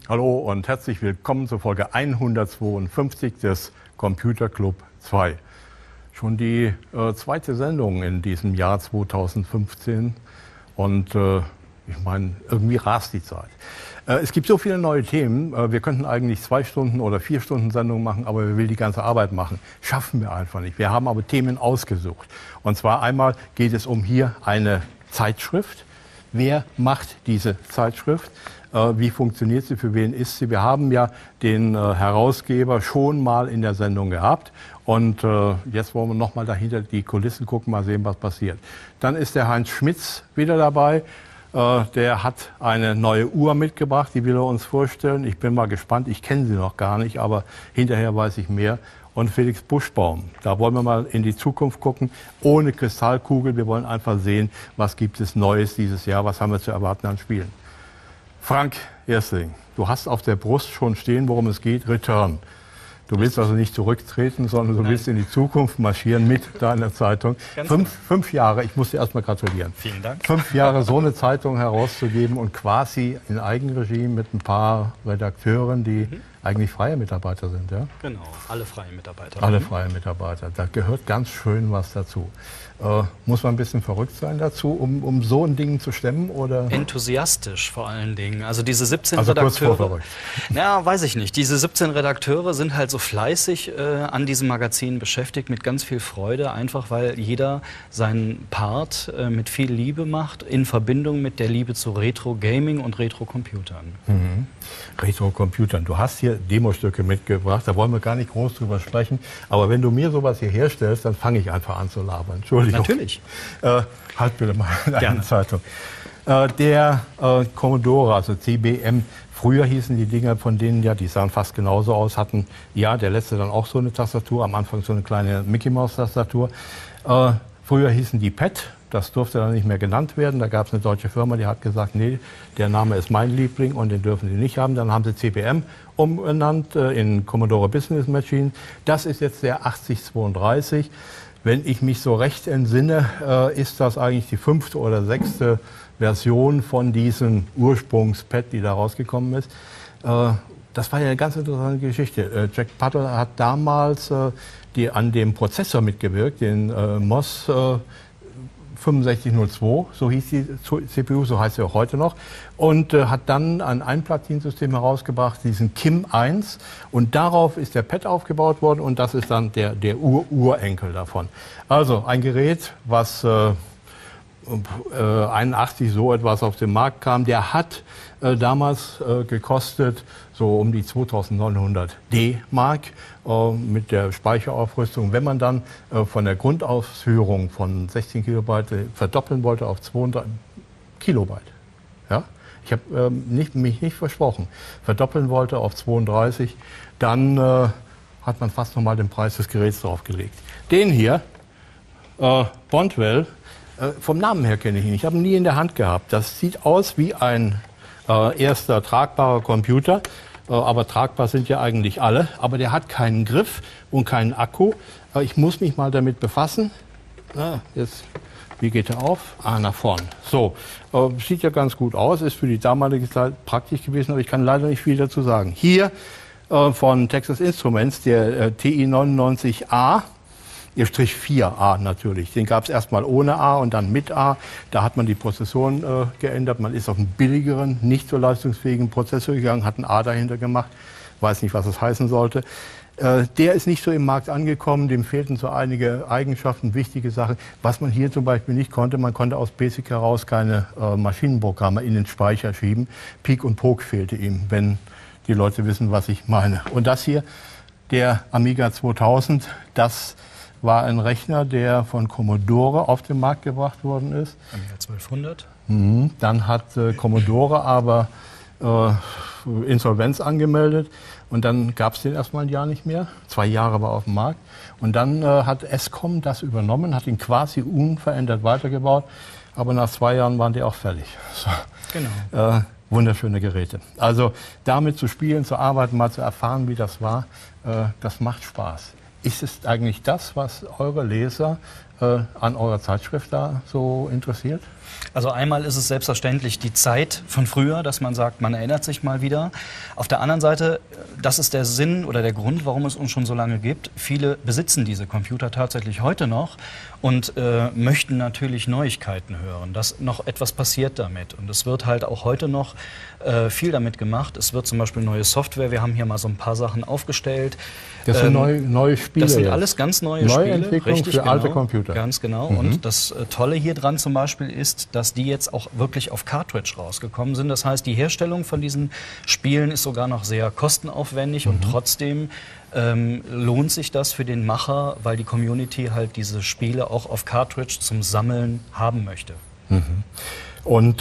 Hallo und herzlich willkommen zur Folge 152 des Computer Club 2. Schon die zweite Sendung in diesem Jahr 2015 und ich meine, irgendwie rast die Zeit. Es gibt so viele neue Themen, wir könnten eigentlich 2 Stunden oder 4 Stunden Sendung machen, aber wir will die ganze Arbeit machen. Schaffen wir einfach nicht. Wir haben aber Themen ausgesucht. Und zwar einmal geht es um hier eine Zeitschrift. Wer macht diese Zeitschrift? Wie funktioniert sie? Für wen ist sie? Wir haben ja den Herausgeber schon mal in der Sendung gehabt. Und jetzt wollen wir noch mal dahinter die Kulissen gucken, mal sehen, was passiert. Dann ist der Heinz Schmitz wieder dabei. Der hat eine neue Uhr mitgebracht, die will er uns vorstellen. Ich bin mal gespannt, ich kenne sie noch gar nicht, aber hinterher weiß ich mehr. Und Felix Buschbaum, da wollen wir mal in die Zukunft gucken, ohne Kristallkugel. Wir wollen einfach sehen, was gibt es Neues dieses Jahr, was haben wir zu erwarten an Spielen. Frank Erstling, du hast auf der Brust schon stehen, worum es geht, Return. Du willst also nicht zurücktreten, sondern du willst in die Zukunft marschieren mit deiner Zeitung. Fünf Jahre, ich muss dir erstmal gratulieren. Vielen Dank. 5 Jahre so eine Zeitung herauszugeben und quasi in Eigenregie mit ein paar Redakteuren, die eigentlich freie Mitarbeiter sind, ja? Genau, alle freien Mitarbeiter. Alle freie Mitarbeiter. Da gehört ganz schön was dazu. Muss man ein bisschen verrückt sein dazu, um so ein Ding zu stemmen? Oder? Enthusiastisch vor allen Dingen. Also diese 17 also Redakteure. Kurz vor verrückt. Ja, weiß ich nicht. Diese 17 Redakteure sind halt so fleißig an diesem Magazin beschäftigt, mit ganz viel Freude, einfach weil jeder seinen Part mit viel Liebe macht, in Verbindung mit der Liebe zu Retro-Gaming und Retro-Computern. Mhm. Retro-Computern. Du hast hier Demostücke mitgebracht, da wollen wir gar nicht groß drüber sprechen. Aber wenn du mir sowas hier herstellst, dann fange ich einfach an zu labern. Entschuldigung. Natürlich. Halt bitte mal in eine Zeitung. Der Commodore, also CBM, früher hießen die Dinger von denen ja, die sahen fast genauso aus, hatten, ja, der letzte dann auch so eine Tastatur, am Anfang so eine kleine Mickey-Maus-Tastatur. Früher hießen die PET, das durfte dann nicht mehr genannt werden. Da gab es eine deutsche Firma, die hat gesagt, nee, der Name ist mein Liebling und den dürfen sie nicht haben. Dann haben sie CBM umbenannt in Commodore Business Machine. Das ist jetzt der 8032. Wenn ich mich so recht entsinne, ist das eigentlich die 5. oder 6. Version von diesem Ursprungs-Pad, die da rausgekommen ist. Das war ja eine ganz interessante Geschichte. Jack Putter hat damals an dem Prozessor mitgewirkt, den MOS 6502, so hieß die CPU, so heißt sie auch heute noch, und hat dann ein Einplatinsystem herausgebracht, diesen KIM 1, und darauf ist der PET aufgebaut worden und das ist dann der Urenkel davon. Also ein Gerät, was 81 so etwas auf den Markt kam, der hat damals gekostet so um die 2900 D-Mark mit der Speicheraufrüstung. Wenn man dann von der Grundausführung von 16 Kilobyte verdoppeln wollte auf 200 Kilobyte, ja? Ich habe mich nicht versprochen, verdoppeln wollte auf 32, dann hat man fast nochmal den Preis des Geräts draufgelegt. Den hier, Bondwell, vom Namen her kenne ich ihn. Ich habe ihn nie in der Hand gehabt. Das sieht aus wie ein erster tragbarer Computer, aber tragbar sind ja eigentlich alle. Aber der hat keinen Griff und keinen Akku. Ich muss mich mal damit befassen. Jetzt, wie geht er auf? Nach vorn. So, sieht ja ganz gut aus, ist für die damalige Zeit praktisch gewesen, aber ich kann leider nicht viel dazu sagen. Hier von Texas Instruments, der TI-99A, Ihr Strich 4A natürlich. Den gab es erstmal ohne A und dann mit A. Da hat man die Prozessoren geändert. Man ist auf einen billigeren, nicht so leistungsfähigen Prozessor gegangen, hat ein A dahinter gemacht. Weiß nicht, was das heißen sollte. Der ist nicht so im Markt angekommen. Dem fehlten so einige Eigenschaften, wichtige Sachen. Was man hier zum Beispiel nicht konnte, man konnte aus BASIC heraus keine Maschinenprogramme in den Speicher schieben. Peek und Poke fehlte ihm, wenn die Leute wissen, was ich meine. Und das hier, der Amiga 2000, das war ein Rechner, der von Commodore auf den Markt gebracht worden ist. Amiga 1200. Dann hat Commodore aber Insolvenz angemeldet und dann gab es den erstmal ein Jahr nicht mehr. 2 Jahre war auf dem Markt. Und dann hat Escom das übernommen, hat ihn quasi unverändert weitergebaut. Aber nach 2 Jahren waren die auch fertig. So. Genau. Wunderschöne Geräte. Also damit zu spielen, zu arbeiten, mal zu erfahren, wie das war, das macht Spaß. ist es eigentlich das, was eure Leser an eurer Zeitschrift da so interessiert? Also einmal ist es selbstverständlich die Zeit von früher, dass man sagt, man erinnert sich mal wieder. Auf der anderen Seite, das ist der Sinn oder der Grund, warum es uns schon so lange gibt. Viele besitzen diese Computer tatsächlich heute noch und möchten natürlich Neuigkeiten hören, dass noch etwas passiert damit. Und es wird halt auch heute noch viel damit gemacht. Es wird zum Beispiel neue Software, wir haben hier mal so ein paar Sachen aufgestellt. Das sind neue Spiele. Das sind alles ganz neue Spiele. Entwicklung richtig, für genau, alte Computer. Ganz genau. Und das Tolle hier dran zum Beispiel ist, dass die jetzt auch wirklich auf Cartridge rausgekommen sind. Das heißt, die Herstellung von diesen Spielen ist sogar noch sehr kostenaufwendig und trotzdem lohnt sich das für den Macher, weil die Community halt diese Spiele auch auf Cartridge zum Sammeln haben möchte. Und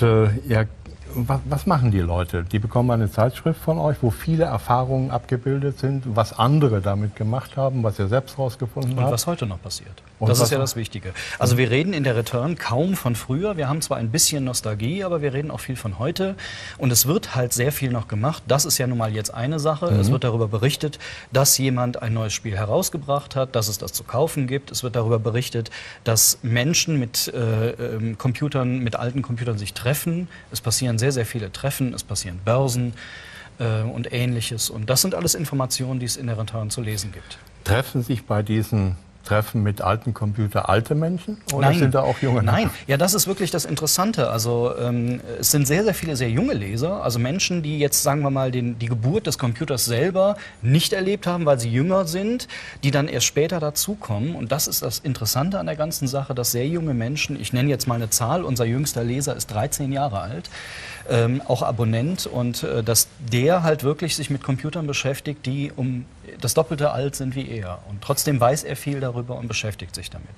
was machen die Leute? Die bekommen eine Zeitschrift von euch, wo viele Erfahrungen abgebildet sind, was andere damit gemacht haben, was ihr selbst rausgefunden habt. Und was heute noch passiert. Das ist ja das Wichtige. Also wir reden in der Return kaum von früher. Wir haben zwar ein bisschen Nostalgie, aber wir reden auch viel von heute. Und es wird halt sehr viel noch gemacht. Das ist ja nun mal jetzt eine Sache. Es wird darüber berichtet, dass jemand ein neues Spiel herausgebracht hat, dass es das zu kaufen gibt. Es wird darüber berichtet, dass Menschen mit Computern, mit alten Computern sich treffen. Es passieren sehr, sehr viele Treffen. Es passieren Börsen und Ähnliches. Und das sind alles Informationen, die es in der Return zu lesen gibt. Treffen sich bei diesen Treffen mit alten Computern alte Menschen oder sind da auch junge? Nein, ja, das ist wirklich das Interessante. Also es sind sehr, sehr viele sehr junge Leser, also Menschen, die jetzt, sagen wir mal, die Geburt des Computers selber nicht erlebt haben, weil sie jünger sind, die dann erst später dazukommen. Und das ist das Interessante an der ganzen Sache, dass sehr junge Menschen, ich nenne jetzt mal eine Zahl, unser jüngster Leser ist 13 Jahre alt, auch Abonnent, und dass der halt wirklich sich mit Computern beschäftigt, die um das Doppelte alt sind wie er. Und trotzdem weiß er viel darüber und beschäftigt sich damit.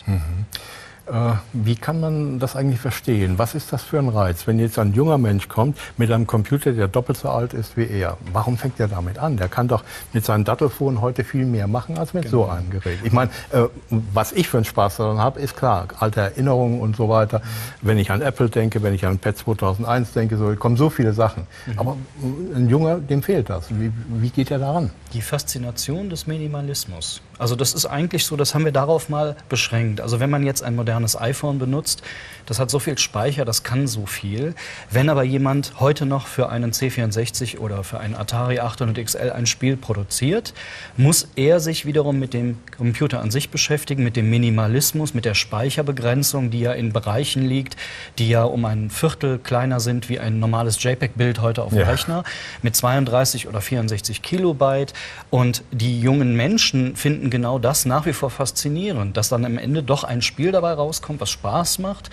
Wie kann man das eigentlich verstehen? Was ist das für ein Reiz? Wenn jetzt ein junger Mensch kommt mit einem Computer, der doppelt so alt ist wie er, warum fängt er damit an? Der kann doch mit seinem Dattelphone heute viel mehr machen als mit so einem Gerät. Ich meine, was ich für einen Spaß daran habe, ist klar, alte Erinnerungen und so weiter. Wenn ich an Apple denke, wenn ich an PET 2001 denke, so kommen so viele Sachen. Aber ein Junger, dem fehlt das. Wie geht er daran? Die Faszination des Minimalismus. Also das ist eigentlich so, das haben wir darauf mal beschränkt. Also wenn man jetzt ein modernes iPhone benutzt, das hat so viel Speicher, das kann so viel. Wenn aber jemand heute noch für einen C64 oder für einen Atari 800 XL ein Spiel produziert, muss er sich wiederum mit dem Computer an sich beschäftigen, mit dem Minimalismus, mit der Speicherbegrenzung, die ja in Bereichen liegt, die ja um ein Viertel kleiner sind wie ein normales JPEG-Bild heute auf dem Rechner, mit 32 oder 64 Kilobyte. Und die jungen Menschen finden genau das nach wie vor faszinierend, dass dann am Ende doch ein Spiel dabei rauskommt, was Spaß macht,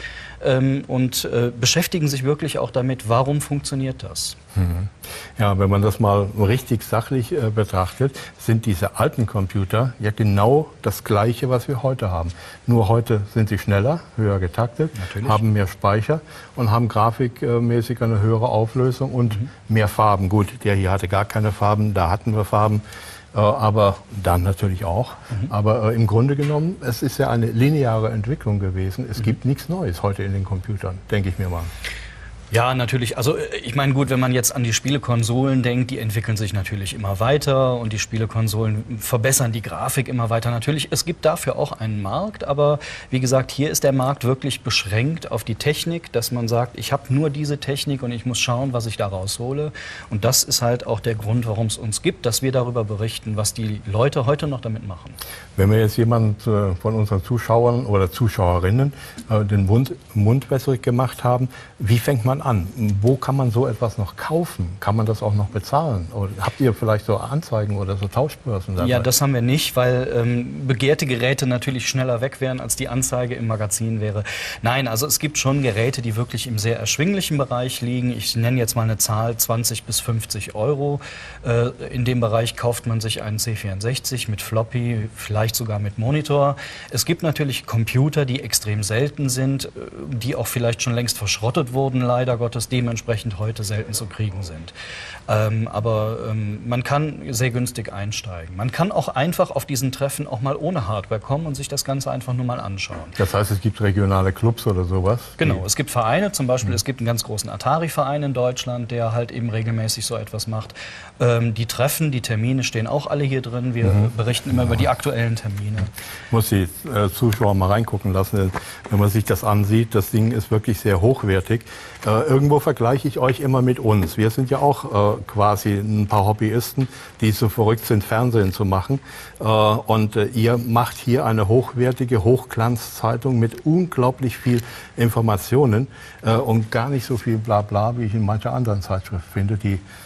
und beschäftigen sich wirklich auch damit, warum funktioniert das. Ja, wenn man das mal richtig sachlich betrachtet, sind diese alten Computer ja genau das Gleiche, was wir heute haben. Nur heute sind sie schneller, höher getaktet, haben mehr Speicher und haben grafikmäßig eine höhere Auflösung und mehr Farben. Gut, der hier hatte gar keine Farben, da hatten wir Farben. Aber dann natürlich auch. Aber im Grunde genommen, es ist ja eine lineare Entwicklung gewesen. Es gibt nichts Neues heute in den Computern, denke ich mir mal. Ja, natürlich. Also ich meine, gut, wenn man jetzt an die Spielekonsolen denkt, die entwickeln sich natürlich immer weiter und die Spielekonsolen verbessern die Grafik immer weiter. Natürlich, es gibt dafür auch einen Markt, aber wie gesagt, hier ist der Markt wirklich beschränkt auf die Technik, dass man sagt, ich habe nur diese Technik und ich muss schauen, was ich da raushole. Und das ist halt auch der Grund, warum es uns gibt, dass wir darüber berichten, was die Leute heute noch damit machen. Wenn wir jetzt jemand von unseren Zuschauern oder Zuschauerinnen den Mund wässrig gemacht haben, wie fängt man an? Wo kann man so etwas noch kaufen? Kann man das auch noch bezahlen? Oder habt ihr vielleicht so Anzeigen oder so Tauschbörsen dabei? Ja, das haben wir nicht, weil begehrte Geräte natürlich schneller weg wären, als die Anzeige im Magazin wäre. Nein, also es gibt schon Geräte, die wirklich im sehr erschwinglichen Bereich liegen. Ich nenne jetzt mal eine Zahl, 20 bis 50 Euro. In dem Bereich kauft man sich einen C64 mit Floppy, vielleicht sogar mit Monitor. Es gibt natürlich Computer, die extrem selten sind, die auch vielleicht schon längst verschrottet wurden, leider. leider Gottes dementsprechend heute selten zu kriegen sind. Aber man kann sehr günstig einsteigen. Man kann auch einfach auf diesen Treffen auch mal ohne Hardware kommen und sich das Ganze einfach nur mal anschauen. Das heißt, es gibt regionale Clubs oder sowas? Genau, es gibt Vereine, zum Beispiel es gibt einen ganz großen Atari-Verein in Deutschland, der halt eben regelmäßig so etwas macht. Die Treffen, die Termine stehen auch alle hier drin. Wir berichten immer über die aktuellen Termine. Ich muss die Zuschauer mal reingucken lassen, wenn man sich das ansieht. Das Ding ist wirklich sehr hochwertig. Irgendwo vergleiche ich euch immer mit uns. Wir sind ja auch quasi ein paar Hobbyisten, die so verrückt sind, Fernsehen zu machen. Und ihr macht hier eine hochwertige Hochglanzzeitung mit unglaublich viel Informationen und gar nicht so viel Blabla, wie ich in mancher anderen Zeitschrift finde.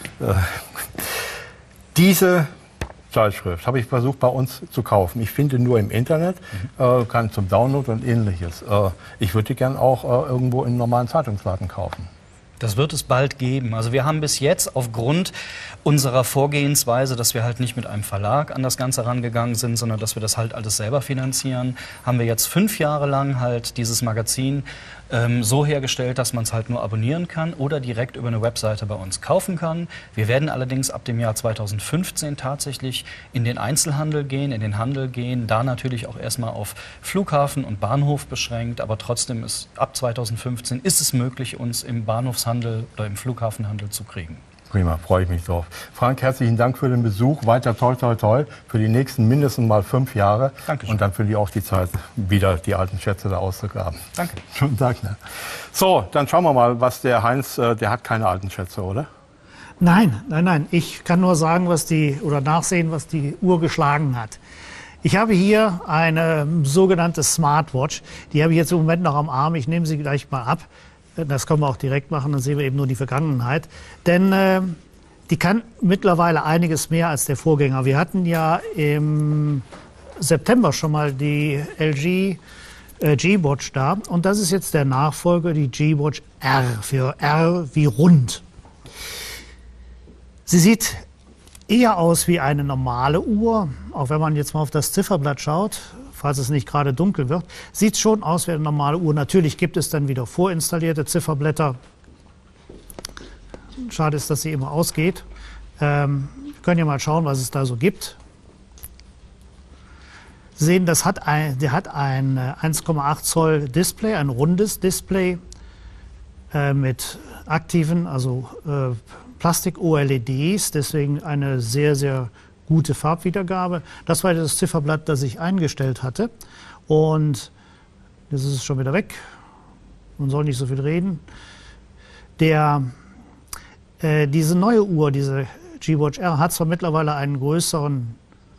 Diese Zeitschrift habe ich versucht bei uns zu kaufen. Ich finde nur im Internet, kann zum Download und ähnliches. Ich würde die gern auch irgendwo im normalen Zeitungsladen kaufen. Das wird es bald geben. Also wir haben bis jetzt aufgrund unserer Vorgehensweise, dass wir halt nicht mit einem Verlag an das Ganze rangegangen sind, sondern dass wir das halt alles selber finanzieren, haben wir jetzt 5 Jahre lang halt dieses Magazin so hergestellt, dass man es halt nur abonnieren kann oder direkt über eine Webseite bei uns kaufen kann. Wir werden allerdings ab dem Jahr 2015 tatsächlich in den Einzelhandel gehen, in den Handel gehen, da natürlich auch erstmal auf Flughafen und Bahnhof beschränkt, aber trotzdem ist ab 2015 ist es möglich, uns im Bahnhofshandel oder im Flughafenhandel zu kriegen. Prima, freue ich mich drauf. Frank, herzlichen Dank für den Besuch. Weiter toi, toi, toi für die nächsten mindestens mal 5 Jahre. Dankeschön. Und dann finde ich auch die Zeit, wieder die alten Schätze da auszugraben. Danke. Schönen Dank. Ne? So, dann schauen wir mal, was der Heinz, der hat keine alten Schätze, oder? Nein, nein, nein. Ich kann nur sagen, nachsehen, was die Uhr geschlagen hat. Ich habe hier eine sogenannte Smartwatch. Die habe ich jetzt im Moment noch am Arm. Ich nehme sie gleich mal ab. Das können wir auch direkt machen, dann sehen wir eben nur die Vergangenheit. Denn die kann mittlerweile einiges mehr als der Vorgänger. Wir hatten ja im September schon mal die LG G-Watch da. Und das ist jetzt der Nachfolger, die G-Watch R, für R wie rund. Sie sieht eher aus wie eine normale Uhr, auch wenn man jetzt mal auf das Zifferblatt schaut. Falls es nicht gerade dunkel wird, sieht schon aus wie eine normale Uhr. Natürlich gibt es dann wieder vorinstallierte Zifferblätter. Schade ist, dass sie immer ausgeht. Wir können ja mal schauen, was es da so gibt. Sie sehen, der hat ein 1,8 Zoll Display, ein rundes Display mit aktiven, also Plastik-OLEDs, deswegen eine sehr, sehr gute Farbwiedergabe. Das war das Zifferblatt, das ich eingestellt hatte. Und jetzt ist es schon wieder weg. Man soll nicht so viel reden. Diese neue Uhr, diese G-Watch R, hat zwar mittlerweile einen größeren,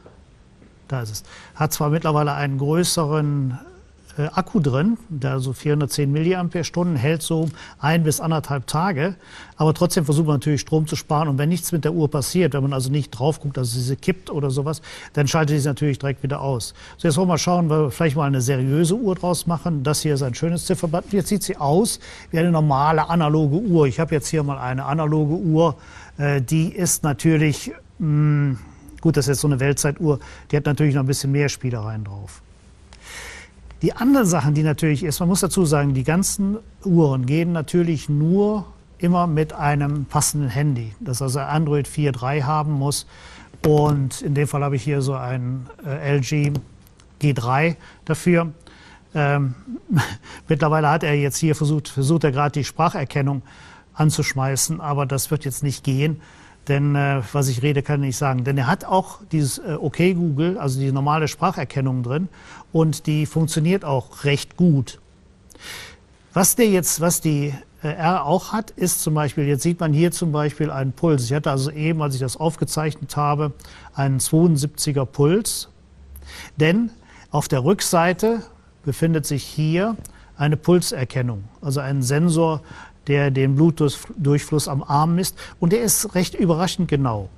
Akku drin, der so 410 mAh hält so 1 bis 1,5 Tage. Aber trotzdem versucht man natürlich Strom zu sparen. Und wenn nichts mit der Uhr passiert, wenn man also nicht drauf guckt, also sie kippt oder sowas, dann schaltet sie natürlich direkt wieder aus. So, jetzt wollen wir mal schauen, weil wir vielleicht mal eine seriöse Uhr draus machen. Das hier ist ein schönes Zifferblatt. Jetzt sieht sie aus wie eine normale analoge Uhr. Ich habe jetzt hier mal eine analoge Uhr. Die ist natürlich, gut, das ist jetzt so eine Weltzeituhr, die hat natürlich noch ein bisschen mehr Spielereien drauf. Die anderen Sachen, die natürlich ist, man muss dazu sagen, die ganzen Uhren gehen natürlich nur immer mit einem passenden Handy, das also Android 4.3 haben muss. Und in dem Fall habe ich hier so ein LG G3 dafür. Mittlerweile hat er jetzt hier versucht er gerade die Spracherkennung anzuschmeißen, aber das wird jetzt nicht gehen. Denn was ich rede, kann ich nicht sagen. Denn er hat auch dieses OK Google, also die normale Spracherkennung drin. Und die funktioniert auch recht gut. Was die R auch hat, ist zum Beispiel, jetzt sieht man hier zum Beispiel einen Puls. Ich hatte also eben, als ich das aufgezeichnet habe, einen 72er Puls. Denn auf der Rückseite befindet sich hier eine Pulserkennung, also ein Sensor, der den Blutdurchfluss am Arm misst. Und der ist recht überraschend genau.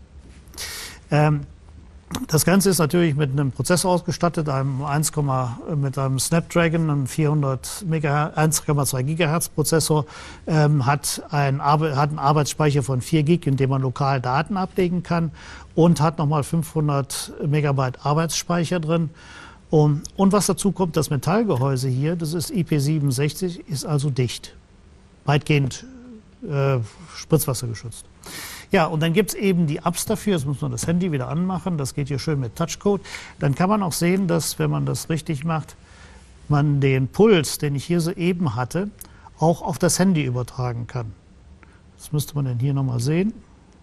Das Ganze ist natürlich mit einem Prozessor ausgestattet, mit einem Snapdragon, einem 1,2 GHz Prozessor, hat einen Arbeitsspeicher von 4 GB, in dem man lokal Daten ablegen kann und hat nochmal 500 Megabyte Arbeitsspeicher drin. Und was dazu kommt, das Metallgehäuse hier, das ist IP67, ist also dicht. Weitgehend Spritzwasser geschützt. Ja, und dann gibt es eben die Apps dafür. Jetzt muss man das Handy wieder anmachen. Das geht hier schön mit Touchcode. Dann kann man auch sehen, dass, wenn man das richtig macht, man den Puls, den ich hier soeben hatte, auch auf das Handy übertragen kann. Das müsste man dann hier nochmal sehen.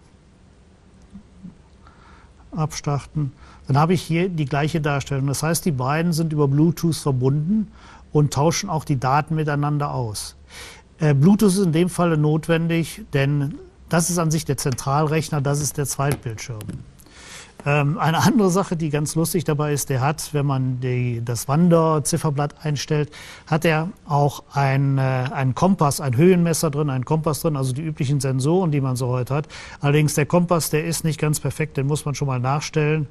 Abstarten. Dann habe ich hier die gleiche Darstellung. Das heißt, die beiden sind über Bluetooth verbunden und tauschen auch die Daten miteinander aus. Bluetooth ist in dem Falle notwendig, denn das ist an sich der Zentralrechner, das ist der Zweitbildschirm. Eine andere Sache, die ganz lustig dabei ist, der hat, wenn man das Wanderzifferblatt einstellt, hat er auch einen Kompass, ein Höhenmesser drin, einen Kompass drin, also die üblichen Sensoren, die man so heute hat. Allerdings der Kompass, der ist nicht ganz perfekt, den muss man schon mal nachstellen.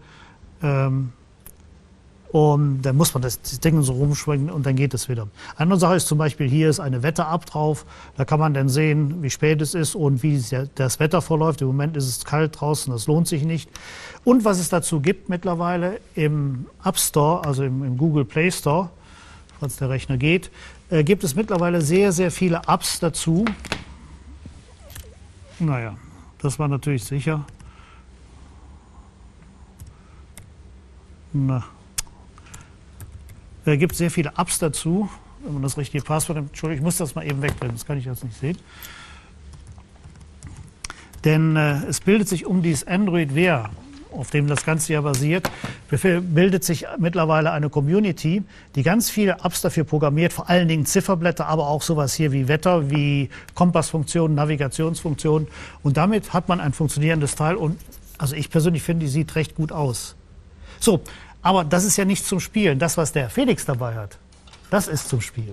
Und dann muss man das Ding so rumschwenken und dann geht es wieder. Eine andere Sache ist zum Beispiel, hier ist eine Wetter-App drauf. Da kann man dann sehen, wie spät es ist und wie das Wetter verläuft. Im Moment ist es kalt draußen, das lohnt sich nicht. Und was es dazu gibt mittlerweile im App Store, also im Google Play Store, falls der Rechner geht, gibt es mittlerweile sehr, sehr viele Apps dazu. Naja, das war natürlich sicher. Na. Da gibt es sehr viele Apps dazu, wenn man das richtige Passwort nimmt. Entschuldigung, ich muss das mal eben wegbringen, das kann ich jetzt nicht sehen. Denn es bildet sich um dieses Android Wear, auf dem das Ganze ja basiert, bildet sich mittlerweile eine Community, die ganz viele Apps dafür programmiert, vor allen Dingen Zifferblätter, aber auch sowas hier wie Wetter, wie Kompassfunktionen, Navigationsfunktionen. Und damit hat man ein funktionierendes Teil und also ich persönlich finde, die sieht recht gut aus. So. Aber das ist ja nicht zum Spielen. Das, was der Felix dabei hat, das ist zum Spielen.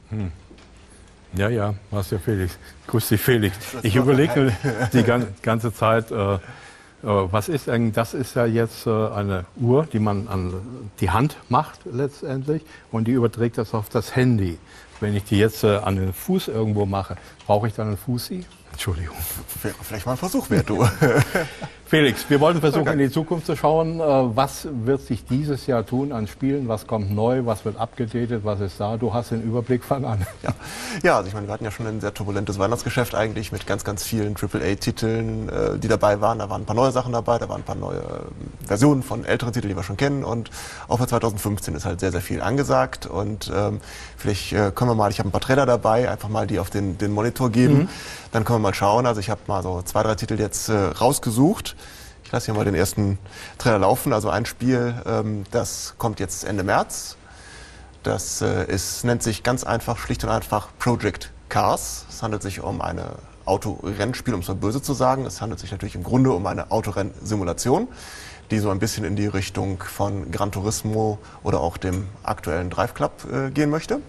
Ja, was ja Felix. Grüß dich, Felix. Ich überlege die ganze Zeit, was ist eigentlich, das ist ja jetzt eine Uhr, die man an die Hand macht letztendlich und die überträgt das auf das Handy. Wenn ich die jetzt an den Fuß irgendwo mache, brauche ich dann einen Fussi? Entschuldigung. Wäre vielleicht mal ein Versuch wert, du. Felix, wir wollten versuchen, in die Zukunft zu schauen. Was wird sich dieses Jahr tun an Spielen? Was kommt neu? Was wird abgedatet? Was ist da? Du hast den Überblick, fang an. Ja, also ich meine, wir hatten ja schon ein sehr turbulentes Weihnachtsgeschäft eigentlich mit ganz, ganz vielen AAA-Titeln, die dabei waren. Da waren ein paar neue Sachen dabei, da waren ein paar neue Versionen von älteren Titeln, die wir schon kennen. Und auch für 2015 ist halt sehr, sehr viel angesagt. Und vielleicht können wir mal, ich habe ein paar Trailer dabei, einfach mal die auf den Monitor geben. Dann können wir mal schauen. Also ich habe mal so 2, 3 Titel jetzt rausgesucht. Ich lasse hier mal den ersten Trailer laufen. Also ein Spiel, das kommt jetzt Ende März. Das nennt sich ganz einfach, schlicht und einfach Project Cars. Es handelt sich um ein Autorennspiel, um es mal böse zu sagen. Es handelt sich natürlich im Grunde um eine Autorennsimulation, die so ein bisschen in die Richtung von Gran Turismo oder auch dem aktuellen Drive Club gehen möchte.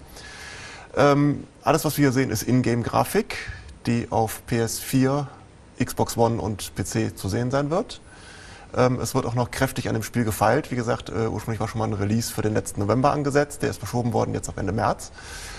Alles, was wir hier sehen, ist Ingame-Grafik, die auf PS4, Xbox One und PC zu sehen sein wird. Es wird auch noch kräftig an dem Spiel gefeilt. Wie gesagt, ursprünglich war schon mal ein Release für den letzten November angesetzt. Der ist verschoben worden jetzt auf Ende März.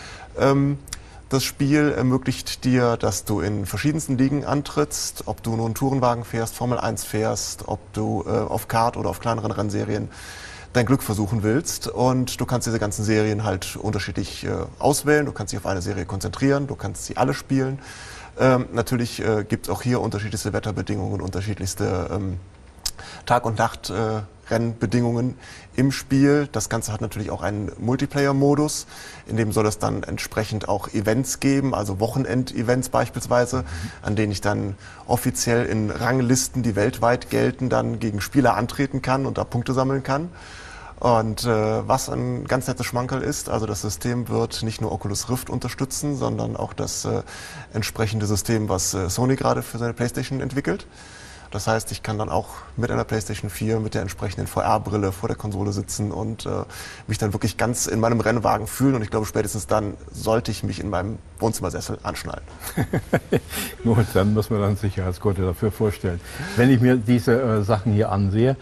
Das Spiel ermöglicht dir, dass du in verschiedensten Ligen antrittst, ob du nun Tourenwagen fährst, Formel 1 fährst, ob du auf Kart oder auf kleineren Rennserien dein Glück versuchen willst. Und du kannst diese ganzen Serien halt unterschiedlich auswählen. Du kannst dich auf eine Serie konzentrieren, du kannst sie alle spielen. Natürlich gibt es auch hier unterschiedlichste Wetterbedingungen, unterschiedlichste Tag- und Nacht-Rennbedingungen im Spiel. Das Ganze hat natürlich auch einen Multiplayer-Modus, in dem soll es dann entsprechend auch Events geben, also Wochenend-Events beispielsweise, an denen ich dann offiziell in Ranglisten, die weltweit gelten, dann gegen Spieler antreten kann und da Punkte sammeln kann. Und was ein ganz nettes Schmankerl ist, also das System wird nicht nur Oculus Rift unterstützen, sondern auch das entsprechende System, was Sony gerade für seine PlayStation entwickelt. Das heißt, ich kann dann auch mit einer PlayStation 4, mit der entsprechenden VR-Brille vor der Konsole sitzen und mich dann wirklich ganz in meinem Rennwagen fühlen. Und ich glaube, spätestens dann sollte ich mich in meinem Wohnzimmersessel anschnallen. Gut, dann müssen wir dann Sicherheitsgurte dafür vorstellen. Wenn ich mir diese Sachen hier ansehe,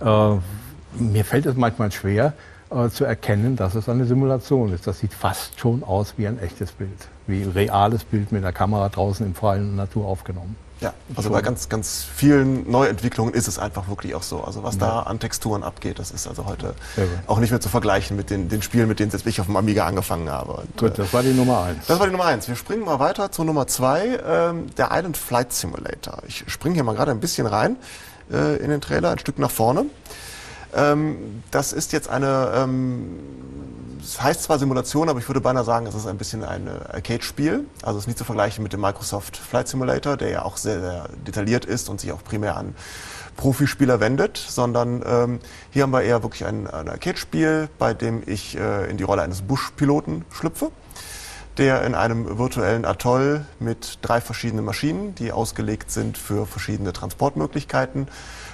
mir fällt es manchmal schwer zu erkennen, dass es eine Simulation ist. Das sieht fast schon aus wie ein echtes Bild, wie ein reales Bild mit der Kamera draußen in freier Natur aufgenommen. Ja, also bei ganz, ganz vielen Neuentwicklungen ist es einfach wirklich auch so. Also was da an Texturen abgeht, das ist also heute auch nicht mehr zu vergleichen mit den Spielen, mit denen jetzt ich auf dem Amiga angefangen habe. Und, gut, das war die Nummer 1. Das war die Nummer 1. Wir springen mal weiter zur Nummer 2, der Island Flight Simulator. Ich springe hier mal gerade ein bisschen rein in den Trailer, ein Stück nach vorne. Das ist jetzt eine, es heißt zwar Simulation, aber ich würde beinahe sagen, es ist ein bisschen ein Arcade-Spiel. Also es ist nicht zu vergleichen mit dem Microsoft Flight Simulator, der ja auch sehr, sehr detailliert ist und sich auch primär an Profispieler wendet, sondern hier haben wir eher wirklich ein Arcade-Spiel, bei dem ich in die Rolle eines Buschpiloten schlüpfe, der in einem virtuellen Atoll mit 3 verschiedenen Maschinen, die ausgelegt sind für verschiedene Transportmöglichkeiten,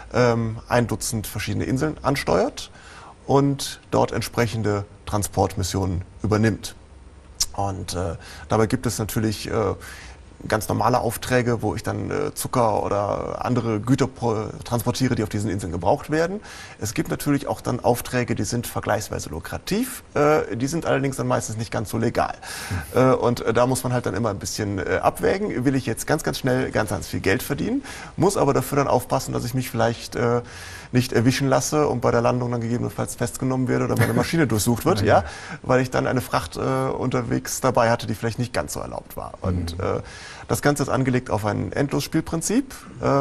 1 Dutzend verschiedene Inseln ansteuert und dort entsprechende Transportmissionen übernimmt. Und dabei gibt es natürlich ganz normale Aufträge, wo ich dann Zucker oder andere Güter transportiere, die auf diesen Inseln gebraucht werden. Es gibt natürlich auch dann Aufträge, die sind vergleichsweise lukrativ, die sind allerdings dann meistens nicht ganz so legal. Und da muss man halt dann immer ein bisschen abwägen. Will ich jetzt ganz, ganz schnell ganz, ganz viel Geld verdienen, muss aber dafür dann aufpassen, dass ich mich vielleicht nicht erwischen lasse und bei der Landung dann gegebenenfalls festgenommen werde oder meine Maschine durchsucht wird, ja, weil ich dann eine Fracht unterwegs dabei hatte, die vielleicht nicht ganz so erlaubt war. Und das Ganze ist angelegt auf ein Endlosspielprinzip.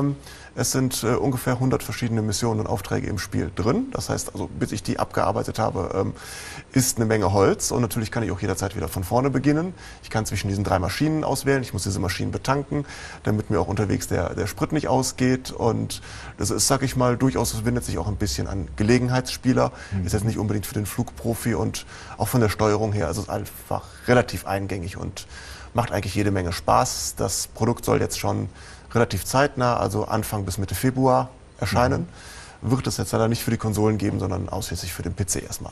Es sind ungefähr 100 verschiedene Missionen und Aufträge im Spiel drin. Das heißt, also bis ich die abgearbeitet habe, ist eine Menge Holz. Und natürlich kann ich auch jederzeit wieder von vorne beginnen. Ich kann zwischen diesen 3 Maschinen auswählen. Ich muss diese Maschinen betanken, damit mir auch unterwegs der Sprit nicht ausgeht. Und das ist, sag ich mal, durchaus, es wendet sich auch ein bisschen an Gelegenheitsspieler. Ist jetzt nicht unbedingt für den Flugprofi und auch von der Steuerung her ist es einfach relativ eingängig und macht eigentlich jede Menge Spaß. Das Produkt soll jetzt schon relativ zeitnah, also Anfang bis Mitte Februar erscheinen. Wird es jetzt leider nicht für die Konsolen geben, sondern ausschließlich für den PC erstmal.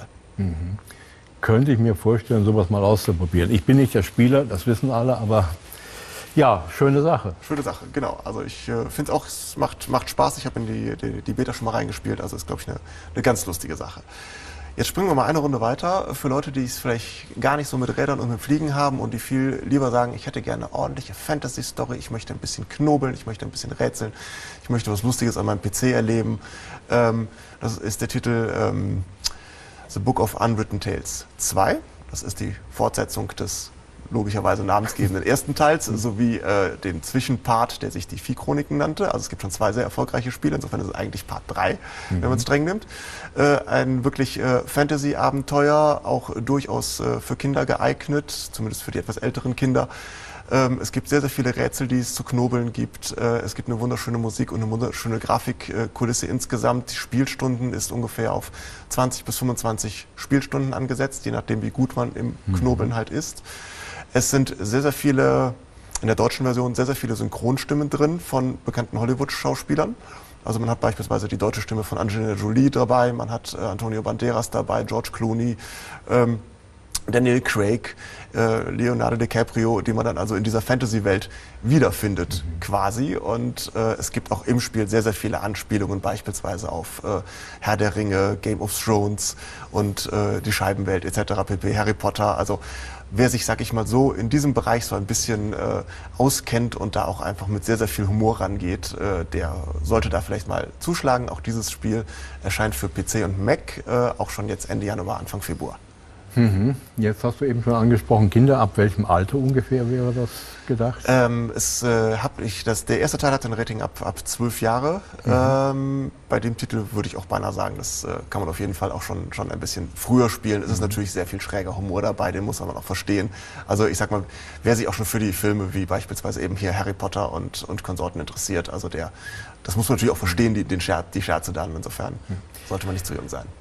Könnte ich mir vorstellen, sowas mal auszuprobieren. Ich bin nicht der Spieler, das wissen alle, aber ja, schöne Sache. Schöne Sache, genau. Also ich finde es auch, es macht Spaß. Ich habe in die Beta schon mal reingespielt, also ist, glaube ich, eine ganz lustige Sache. Jetzt springen wir mal eine Runde weiter für Leute, die es vielleicht gar nicht so mit Rädern und mit Fliegen haben und die viel lieber sagen, ich hätte gerne eine ordentliche Fantasy-Story, ich möchte ein bisschen knobeln, ich möchte ein bisschen rätseln, ich möchte was Lustiges an meinem PC erleben. Das ist der Titel The Book of Unwritten Tales 2. Das ist die Fortsetzung des logischerweise namensgebenden ersten Teils, sowie den Zwischenpart, der sich die Vieh-Chroniken nannte. Also es gibt schon 2 sehr erfolgreiche Spiele, insofern ist es eigentlich Part 3, wenn man es streng nimmt. Ein wirklich Fantasy-Abenteuer, auch durchaus für Kinder geeignet, zumindest für die etwas älteren Kinder. Es gibt sehr, sehr viele Rätsel, die es zu knobeln gibt. Es gibt eine wunderschöne Musik und eine wunderschöne Grafikkulisse insgesamt. Die Spielstunden ist ungefähr auf 20 bis 25 Spielstunden angesetzt, je nachdem, wie gut man im Knobeln halt ist. Es sind sehr, sehr viele, in der deutschen Version, sehr, sehr viele Synchronstimmen drin von bekannten Hollywood-Schauspielern. Also man hat beispielsweise die deutsche Stimme von Angelina Jolie dabei, man hat Antonio Banderas dabei, George Clooney, Daniel Craig, Leonardo DiCaprio, die man dann also in dieser Fantasy-Welt wiederfindet quasi. Und es gibt auch im Spiel sehr, sehr viele Anspielungen, beispielsweise auf Herr der Ringe, Game of Thrones und die Scheibenwelt etc. pp. Harry Potter. Also wer sich, sag ich mal so, in diesem Bereich so ein bisschen auskennt und da auch einfach mit sehr, sehr viel Humor rangeht, der sollte da vielleicht mal zuschlagen. Auch dieses Spiel erscheint für PC und Mac auch schon jetzt Ende Januar, Anfang Februar. Jetzt hast du eben schon angesprochen, Kinder, ab welchem Alter ungefähr wäre das gedacht? Der erste Teil hat ein Rating ab 12 Jahre. Bei dem Titel würde ich auch beinahe sagen, das kann man auf jeden Fall auch schon ein bisschen früher spielen. Es ist natürlich sehr viel schräger Humor dabei, den muss man auch verstehen. Also ich sag mal, wer sich auch schon für die Filme wie beispielsweise eben hier Harry Potter und Konsorten interessiert, also das muss man natürlich auch verstehen, die Scherze dann. Insofern sollte man nicht zu jung sein.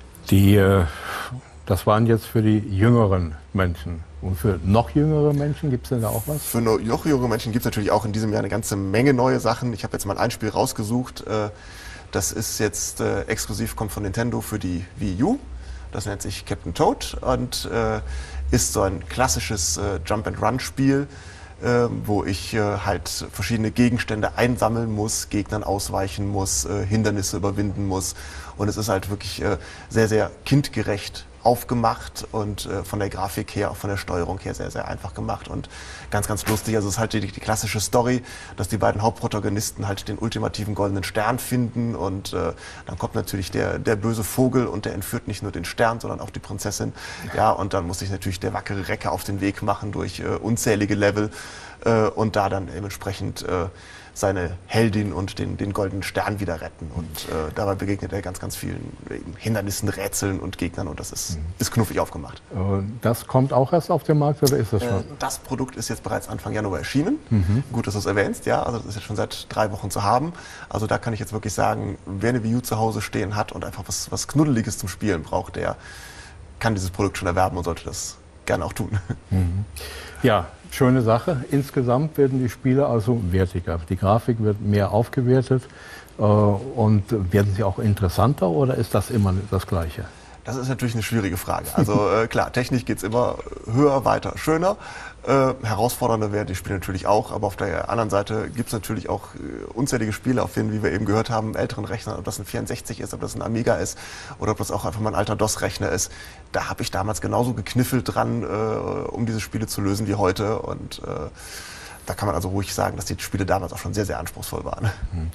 Das waren jetzt für die jüngeren Menschen. Und für noch jüngere Menschen gibt es denn da auch was? Für noch jüngere Menschen gibt es natürlich auch in diesem Jahr eine ganze Menge neue Sachen. Ich habe jetzt mal ein Spiel rausgesucht. Das ist jetzt exklusiv, kommt von Nintendo für die Wii U. Das nennt sich Captain Toad und ist so ein klassisches Jump-and-Run-Spiel, wo ich halt verschiedene Gegenstände einsammeln muss, Gegnern ausweichen muss, Hindernisse überwinden muss. Und es ist halt wirklich sehr, sehr kindgerecht aufgemacht und von der Grafik her, auch von der Steuerung her sehr, sehr einfach gemacht und ganz, ganz lustig. Also es ist halt die klassische Story, dass die beiden Hauptprotagonisten halt den ultimativen goldenen Stern finden und dann kommt natürlich der böse Vogel und der entführt nicht nur den Stern, sondern auch die Prinzessin. Ja, und dann muss sich natürlich der wackere Recke auf den Weg machen durch unzählige Level und da dann entsprechend seine Heldin und den goldenen Stern wieder retten. Und dabei begegnet er ganz, ganz vielen Hindernissen, Rätseln und Gegnern und das ist knuffig aufgemacht. Das kommt auch erst auf den Markt oder ist das schon? Das Produkt ist jetzt bereits Anfang Januar erschienen. Gut, dass du es erwähnst, ja. Also das ist jetzt schon seit 3 Wochen zu haben. Also da kann ich jetzt wirklich sagen, wer eine Wii U zu Hause stehen hat und einfach was Knuddeliges zum Spielen braucht, der kann dieses Produkt schon erwerben und sollte das gerne auch tun. Ja, schöne Sache. Insgesamt werden die Spiele also wertiger. Die Grafik wird mehr aufgewertet und werden sie auch interessanter oder ist das immer das Gleiche? Das ist natürlich eine schwierige Frage. Also klar, technisch geht es immer höher, weiter, schöner. Herausfordernder werden die Spiele natürlich auch, aber auf der anderen Seite gibt es natürlich auch unzählige Spiele, auf denen, wie wir eben gehört haben, älteren Rechnern, ob das ein 64 ist, ob das ein Amiga ist oder ob das auch einfach mal ein alter DOS-Rechner ist. Da habe ich damals genauso gekniffelt dran, um diese Spiele zu lösen wie heute und da kann man also ruhig sagen, dass die Spiele damals auch schon sehr, sehr anspruchsvoll waren.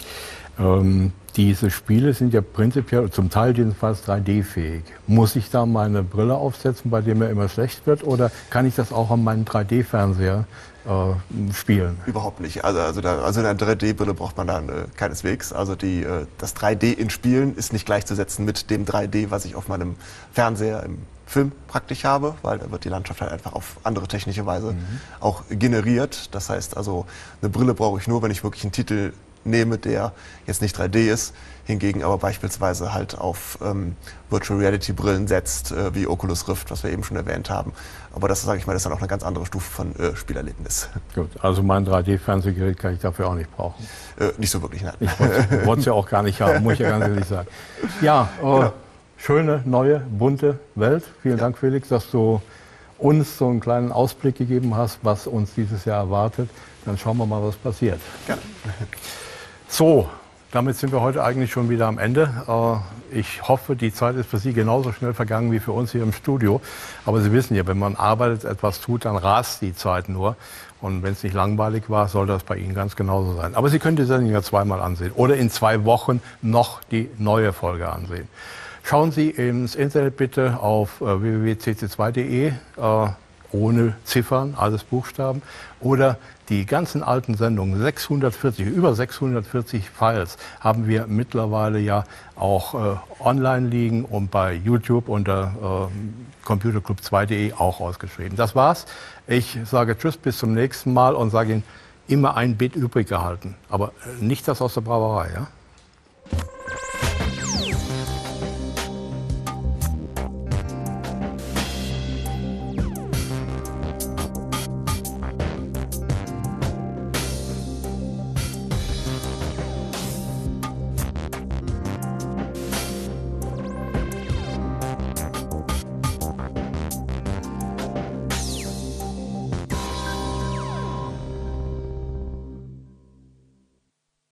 Diese Spiele sind ja prinzipiell, zum Teil jedenfalls 3D-fähig. Muss ich da meine Brille aufsetzen, bei der mir immer schlecht wird, oder kann ich das auch an meinen 3D-Fernseher spielen? Überhaupt nicht. Also eine 3D-Brille braucht man dann keineswegs. Also das 3D in Spielen ist nicht gleichzusetzen mit dem 3D, was ich auf meinem Fernseher im Film praktisch habe, weil da wird die Landschaft halt einfach auf andere technische Weise auch generiert. Das heißt also, eine Brille brauche ich nur, wenn ich wirklich einen Titel nehme, der jetzt nicht 3D ist, hingegen aber beispielsweise halt auf Virtual Reality Brillen setzt, wie Oculus Rift, was wir eben schon erwähnt haben. Aber das, sage ich mal, ist dann auch eine ganz andere Stufe von Spielerlebnis. Gut, also mein 3D-Fernsehgerät kann ich dafür auch nicht brauchen. Nicht so wirklich, nein. Ich wollte es ja auch gar nicht haben, muss ich ja ganz ehrlich sagen. Ja, genau. Schöne, neue, bunte Welt. Vielen Dank, Felix, dass du uns so einen kleinen Ausblick gegeben hast, was uns dieses Jahr erwartet. Dann schauen wir mal, was passiert. Gerne. So, damit sind wir heute eigentlich schon wieder am Ende. Ich hoffe, die Zeit ist für Sie genauso schnell vergangen wie für uns hier im Studio. Aber Sie wissen ja, wenn man arbeitet, etwas tut, dann rast die Zeit nur. Und wenn es nicht langweilig war, soll das bei Ihnen ganz genauso sein. Aber Sie können die Sendung ja zweimal ansehen oder in 2 Wochen noch die neue Folge ansehen. Schauen Sie ins Internet bitte auf www.cc2.de, ohne Ziffern, alles Buchstaben, oder die ganzen alten Sendungen, über 640 Files haben wir mittlerweile ja auch online liegen und bei YouTube unter computerclub2.de auch ausgeschrieben. Das war's. Ich sage Tschüss, bis zum nächsten Mal und sage Ihnen, immer ein Bit übrig gehalten. Aber nicht das aus der Brauerei, ja?